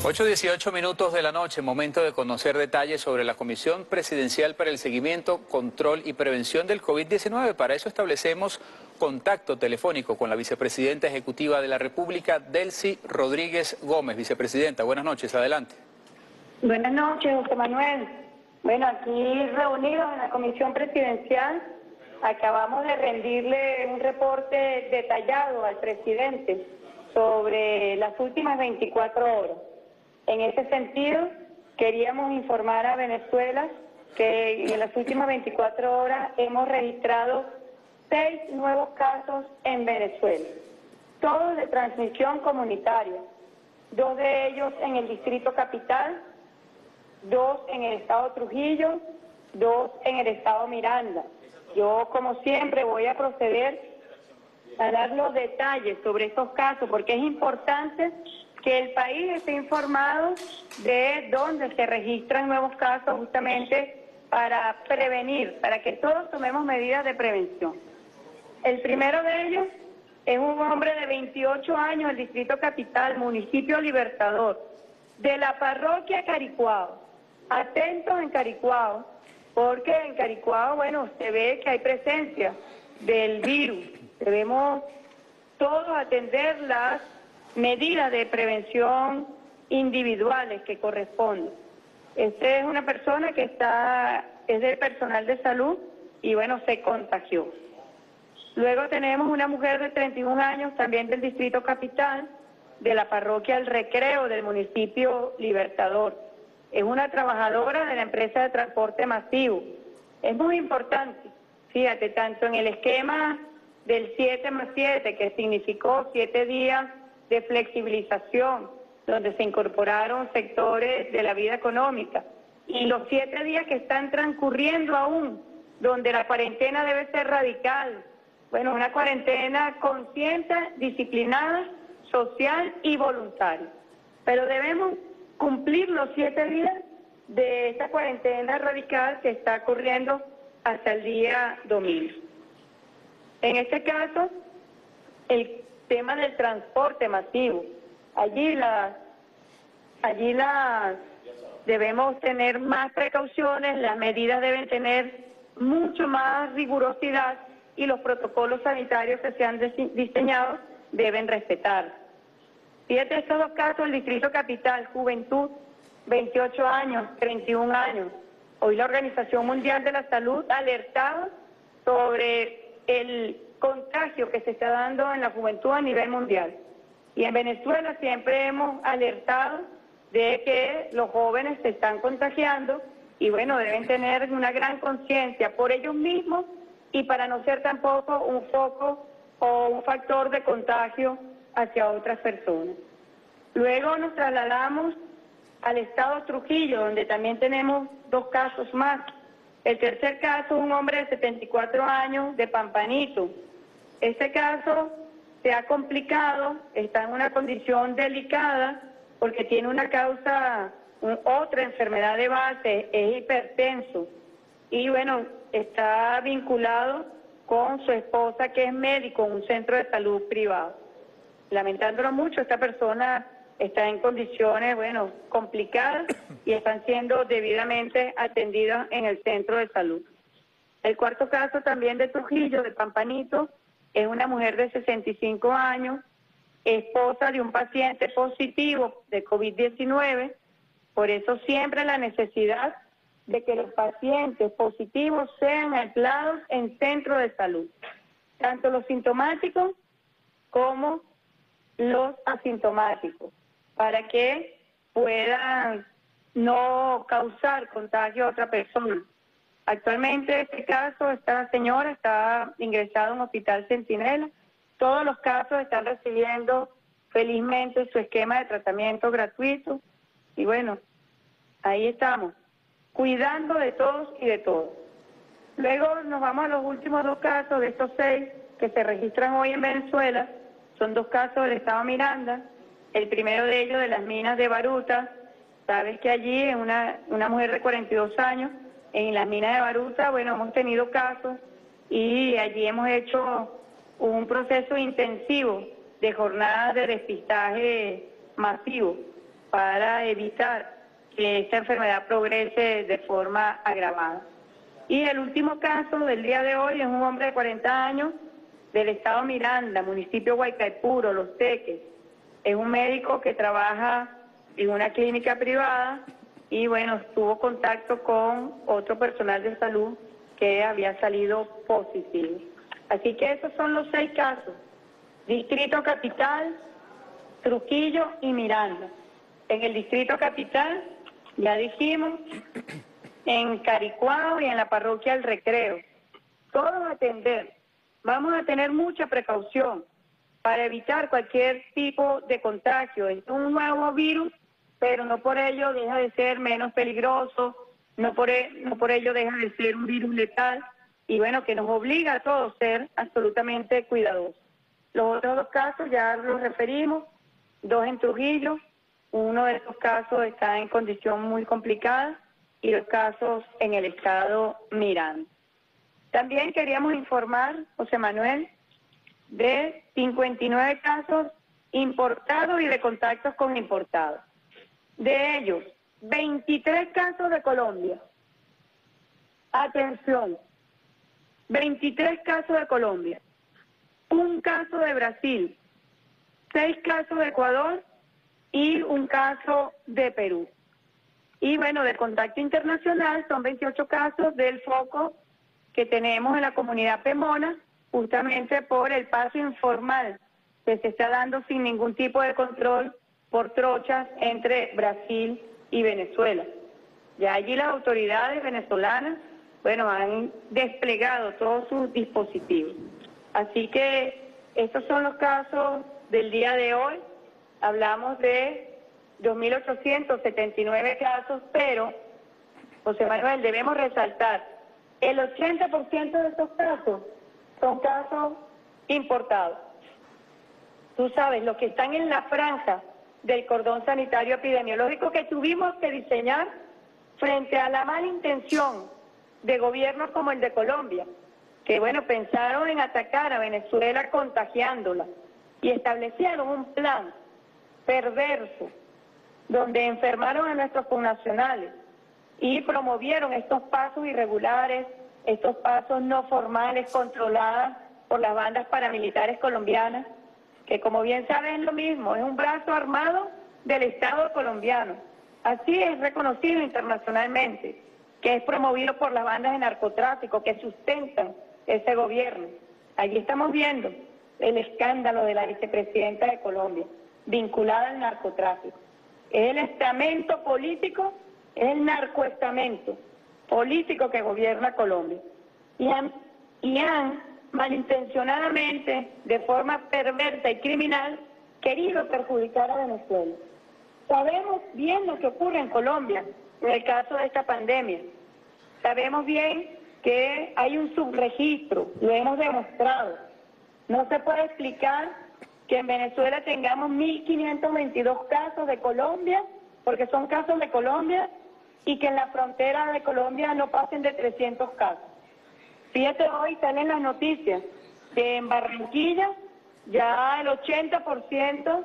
8:18 de la noche, momento de conocer detalles sobre la Comisión Presidencial para el Seguimiento, Control y Prevención del COVID-19. Para eso establecemos contacto telefónico con la Vicepresidenta Ejecutiva de la República, Delcy Rodríguez Gómez. Vicepresidenta, buenas noches, adelante. Buenas noches, José Manuel. Bueno, aquí reunidos en la Comisión Presidencial, acabamos de rendirle un reporte detallado al presidente sobre las últimas 24 horas. En ese sentido, queríamos informar a Venezuela que en las últimas 24 horas hemos registrado 6 nuevos casos en Venezuela, todos de transmisión comunitaria, 2 de ellos en el Distrito Capital, 2 en el Estado Trujillo, 2 en el Estado Miranda. Yo, como siempre, voy a proceder a dar los detalles sobre estos casos, porque es importante que el país esté informado de dónde se registran nuevos casos, justamente para prevenir, para que todos tomemos medidas de prevención. El primero de ellos es un hombre de 28 años del Distrito Capital, municipio Libertador, de la parroquia Caricuao. Atentos en Caricuao, porque en Caricuao, bueno, se ve que hay presencia del virus. Debemos todos atender las medidas de prevención individuales que corresponden. Esta es una persona que es del personal de salud y bueno, se contagió. Luego tenemos una mujer de 31 años, también del Distrito Capital, de la parroquia El Recreo del municipio Libertador. Es una trabajadora de la empresa de transporte masivo. Es muy importante, fíjate, tanto en el esquema del 7+7, que significó 7 días de flexibilización, donde se incorporaron sectores de la vida económica, y los 7 días que están transcurriendo aún, donde la cuarentena debe ser radical. Bueno, una cuarentena consciente, disciplinada, social y voluntaria. Pero debemos cumplir los 7 días de esta cuarentena radical que está ocurriendo hasta el día domingo. En este caso, el tema del transporte masivo. Allí debemos tener más precauciones, las medidas deben tener mucho más rigurosidad y los protocolos sanitarios que se han diseñado deben respetar. Fíjate estos 2 casos, el Distrito Capital, juventud, 28 años, 31 años. Hoy la Organización Mundial de la Salud ha alertado sobre el contagio que se está dando en la juventud a nivel mundial. Y en Venezuela siempre hemos alertado de que los jóvenes se están contagiando y bueno, deben tener una gran conciencia por ellos mismos y para no ser tampoco un foco o un factor de contagio hacia otras personas. Luego nos trasladamos al Estado Trujillo, donde también tenemos 2 casos más. El tercer caso es un hombre de 74 años de Pampanito. Este caso se ha complicado, está en una condición delicada porque tiene una causa, otra enfermedad de base, es hipertenso. Y bueno, está vinculado con su esposa que es médico en un centro de salud privado. Lamentándolo mucho, esta persona está en condiciones, bueno, complicadas y están siendo debidamente atendidas en el centro de salud. El cuarto caso también de Trujillo, de Pampanito, es una mujer de 65 años, esposa de un paciente positivo de COVID-19, por eso siempre la necesidad de que los pacientes positivos sean aislados en centros de salud, tanto los sintomáticos como los asintomáticos, para que puedan no causar contagio a otra persona. Actualmente este caso, esta señora está ingresada a un hospital Centinela. Todos los casos están recibiendo felizmente su esquema de tratamiento gratuito y bueno, ahí estamos, cuidando de todos y de todos. Luego nos vamos a los últimos 2 casos de estos 6 que se registran hoy en Venezuela. Son 2 casos del Estado Miranda. El primero de ellos de las minas de Baruta. Sabes que allí una mujer de 42 años en las minas de Baruta, bueno, hemos tenido casos y allí hemos hecho un proceso intensivo de jornadas de despistaje masivo para evitar que esta enfermedad progrese de forma agravada. Y el último caso del día de hoy es un hombre de 40 años del estado Miranda, municipio Guaycaipuro, Los Teques. Es un médico que trabaja en una clínica privada y bueno, tuvo contacto con otro personal de salud que había salido positivo. Así que esos son los 6 casos: Distrito Capital, Trujillo y Miranda. En el Distrito Capital, ya dijimos, en Caricuao y en la parroquia El Recreo. Todos atender. Vamos a tener mucha precaución para evitar cualquier tipo de contagio. Es un nuevo virus, pero no por ello deja de ser menos peligroso, no por ello deja de ser un virus letal, y bueno, que nos obliga a todos a ser absolutamente cuidadosos. Los otros 2 casos ya los referimos, 2 en Trujillo, uno de esos casos está en condición muy complicada y 2 casos en el estado Miranda. También queríamos informar, José Manuel, de 59 casos importados y de contactos con importados. De ellos, 23 casos de Colombia. Atención, 23 casos de Colombia, 1 caso de Brasil, 6 casos de Ecuador y 1 caso de Perú. Y bueno, de contacto internacional son 28 casos del foco que tenemos en la comunidad Pemona, justamente por el paso informal que se está dando sin ningún tipo de control por trochas entre Brasil y Venezuela. Ya allí las autoridades venezolanas, bueno, han desplegado todos sus dispositivos. Así que estos son los casos del día de hoy. Hablamos de 2.879 casos, pero, José Manuel, debemos resaltar, el 80% de estos casos son casos importados. Tú sabes, los que están en la franja del cordón sanitario epidemiológico que tuvimos que diseñar frente a la mala intención de gobiernos como el de Colombia, que bueno, pensaron en atacar a Venezuela contagiándola y establecieron un plan perverso donde enfermaron a nuestros connacionales y promovieron estos pasos irregulares, estos pasos no formales controlados por las bandas paramilitares colombianas, que como bien saben es lo mismo, es un brazo armado del Estado colombiano. Así es reconocido internacionalmente, que es promovido por las bandas de narcotráfico que sustentan ese gobierno. Allí estamos viendo el escándalo de la vicepresidenta de Colombia, vinculada al narcotráfico. Es el estamento político, es el narcoestamento político que gobierna Colombia. Y han malintencionadamente, de forma perversa y criminal, querido perjudicar a Venezuela. Sabemos bien lo que ocurre en Colombia en el caso de esta pandemia. Sabemos bien que hay un subregistro, lo hemos demostrado. No se puede explicar que en Venezuela tengamos 1.522 casos de Colombia, porque son casos de Colombia, y que en la frontera de Colombia no pasen de 300 casos. Fíjate, hoy salen las noticias que en Barranquilla ya el 80%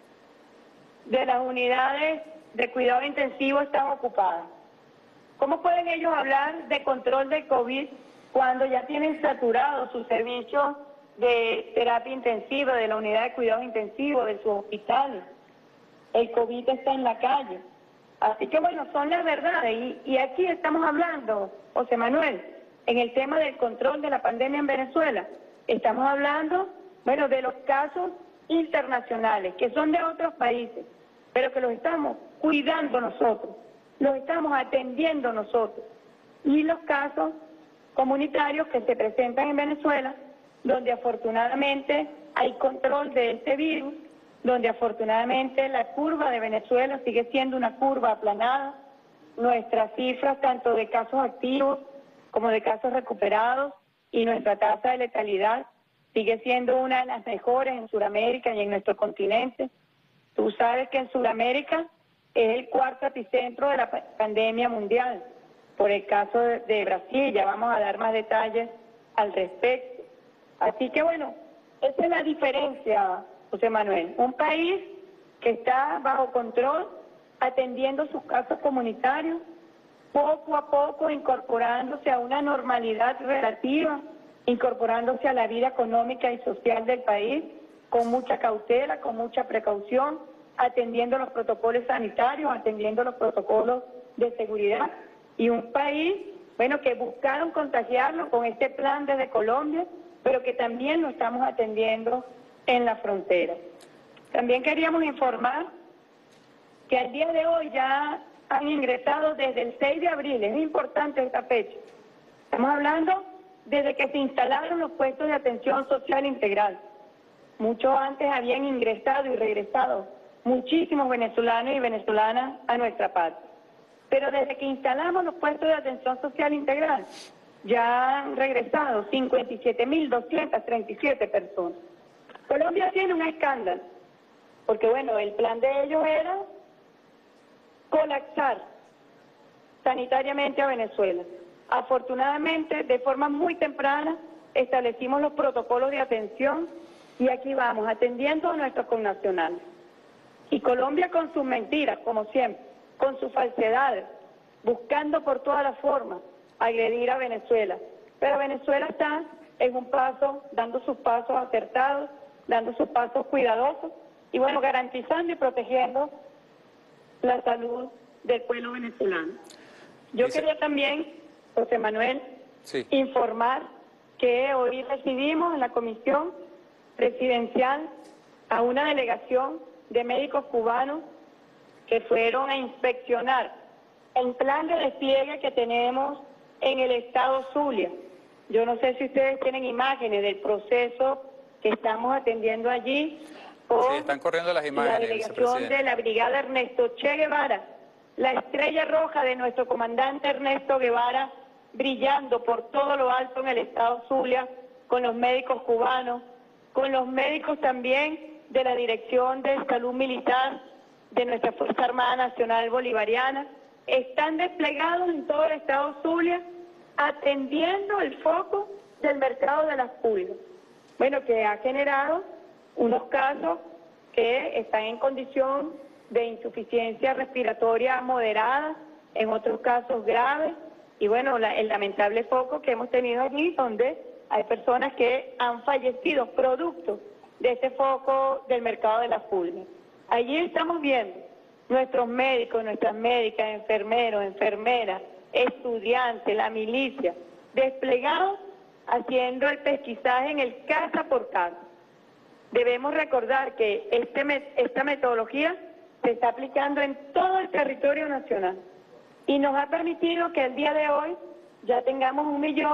de las unidades de cuidado intensivo están ocupadas. ¿Cómo pueden ellos hablar de control del COVID cuando ya tienen saturado sus servicios de terapia intensiva, de la unidad de cuidado intensivo, de sus hospitales? El COVID está en la calle. Así que bueno, son las verdades. Y aquí estamos hablando, José Manuel, en el tema del control de la pandemia en Venezuela, estamos hablando, bueno, de los casos internacionales, que son de otros países, pero que los estamos cuidando nosotros, los estamos atendiendo nosotros. Y los casos comunitarios que se presentan en Venezuela, donde afortunadamente hay control de este virus, donde afortunadamente la curva de Venezuela sigue siendo una curva aplanada, nuestras cifras tanto de casos activos como de casos recuperados y nuestra tasa de letalidad sigue siendo una de las mejores en Sudamérica y en nuestro continente. Tú sabes que en Sudamérica es el 4º epicentro de la pandemia mundial, por el caso de Brasil, ya vamos a dar más detalles al respecto. Así que bueno, esa es la diferencia, José Manuel. Un país que está bajo control atendiendo sus casos comunitarios, poco a poco incorporándose a una normalidad relativa, incorporándose a la vida económica y social del país, con mucha cautela, con mucha precaución, atendiendo los protocolos sanitarios, atendiendo los protocolos de seguridad. Y un país, bueno, que buscaron contagiarlo con este plan desde Colombia, pero que también lo estamos atendiendo en la frontera. También queríamos informar que al día de hoy ya han ingresado desde el 6 de abril, es importante esta fecha. Estamos hablando desde que se instalaron los puestos de atención social integral. Mucho antes habían ingresado y regresado muchísimos venezolanos y venezolanas a nuestra patria. Pero desde que instalamos los puestos de atención social integral, ya han regresado 57.237 personas. Colombia tiene un escándalo, porque bueno, el plan de ellos era colapsar sanitariamente a Venezuela. Afortunadamente, de forma muy temprana, establecimos los protocolos de atención y aquí vamos, atendiendo a nuestros connacionales. Y Colombia con sus mentiras, como siempre, con sus falsedades, buscando por todas las formas agredir a Venezuela. Pero Venezuela está en un paso, dando sus pasos acertados, dando sus pasos cuidadosos y bueno, garantizando y protegiendo la salud del pueblo venezolano. Yo quería también, José Manuel, informar que hoy recibimos en la Comisión Presidencial a una delegación de médicos cubanos que fueron a inspeccionar el plan de despliegue que tenemos en el estado Zulia. Yo no sé si ustedes tienen imágenes del proceso que estamos atendiendo allí. Sí, están corriendo las imágenes, la delegación de la brigada Ernesto Che Guevara, la estrella roja de nuestro comandante Ernesto Guevara, brillando por todo lo alto en el estado Zulia, con los médicos cubanos, con los médicos también de la Dirección de Salud Militar de nuestra Fuerza Armada Nacional Bolivariana, están desplegados en todo el estado Zulia, atendiendo el foco del mercado de las pulgas. Bueno, que ha generado unos casos que están en condición de insuficiencia respiratoria moderada, en otros casos graves, y bueno, el lamentable foco que hemos tenido allí, donde hay personas que han fallecido producto de este foco del mercado de las pulgas. Allí estamos viendo nuestros médicos, nuestras médicas, enfermeros, enfermeras, estudiantes, la milicia, desplegados haciendo el pesquisaje en el casa por casa. Debemos recordar que esta metodología se está aplicando en todo el territorio nacional y nos ha permitido que el día de hoy ya tengamos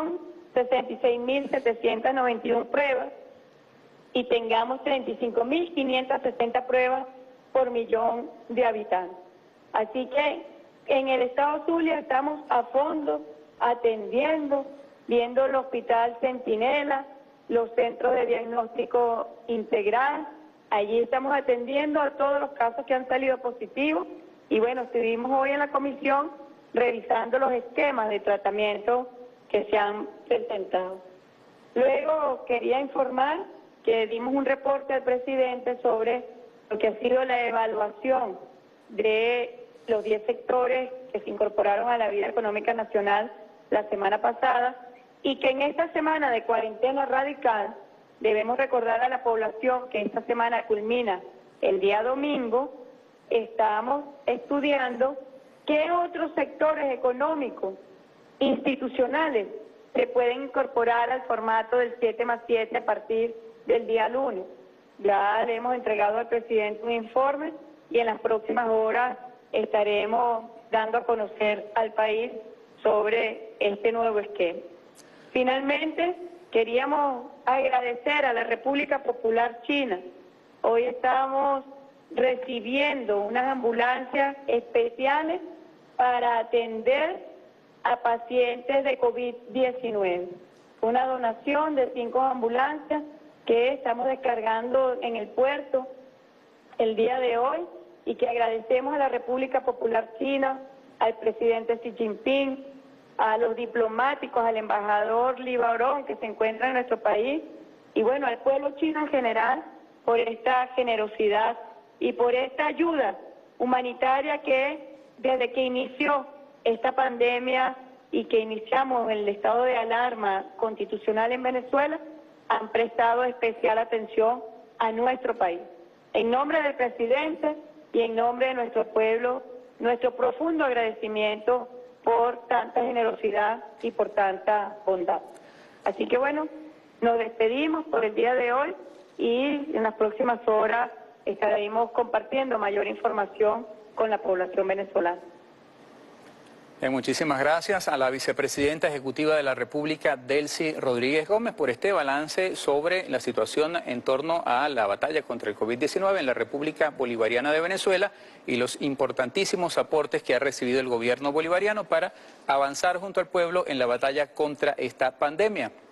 1.066.791 pruebas y tengamos 35.560 pruebas por millón de habitantes. Así que en el estado Zulia estamos a fondo atendiendo, viendo el Hospital Centinela, los centros de diagnóstico integral. Allí estamos atendiendo a todos los casos que han salido positivos y bueno, estuvimos hoy en la comisión revisando los esquemas de tratamiento que se han presentado. Luego quería informar que dimos un reporte al presidente sobre lo que ha sido la evaluación de los 10 sectores que se incorporaron a la vida económica nacional la semana pasada y que en esta semana de cuarentena radical debemos recordar a la población que esta semana culmina el día domingo. Estamos estudiando qué otros sectores económicos, institucionales, se pueden incorporar al formato del 7+7 a partir del día lunes. Ya le hemos entregado al presidente un informe y en las próximas horas estaremos dando a conocer al país sobre este nuevo esquema. Finalmente, queríamos agradecer a la República Popular China. Hoy estamos recibiendo unas ambulancias especiales para atender a pacientes de COVID-19. Una donación de 5 ambulancias que estamos descargando en el puerto el día de hoy y que agradecemos a la República Popular China, al presidente Xi Jinping, a los diplomáticos, al embajador Li Baorong que se encuentra en nuestro país y bueno, al pueblo chino en general por esta generosidad y por esta ayuda humanitaria que desde que inició esta pandemia y que iniciamos el estado de alarma constitucional en Venezuela, han prestado especial atención a nuestro país. En nombre del presidente y en nombre de nuestro pueblo, nuestro profundo agradecimiento por tanta generosidad y por tanta bondad. Así que bueno, nos despedimos por el día de hoy y en las próximas horas estaremos compartiendo mayor información con la población venezolana. Muchísimas gracias a la vicepresidenta ejecutiva de la República, Delcy Rodríguez Gómez, por este balance sobre la situación en torno a la batalla contra el COVID-19 en la República Bolivariana de Venezuela y los importantísimos aportes que ha recibido el gobierno bolivariano para avanzar junto al pueblo en la batalla contra esta pandemia.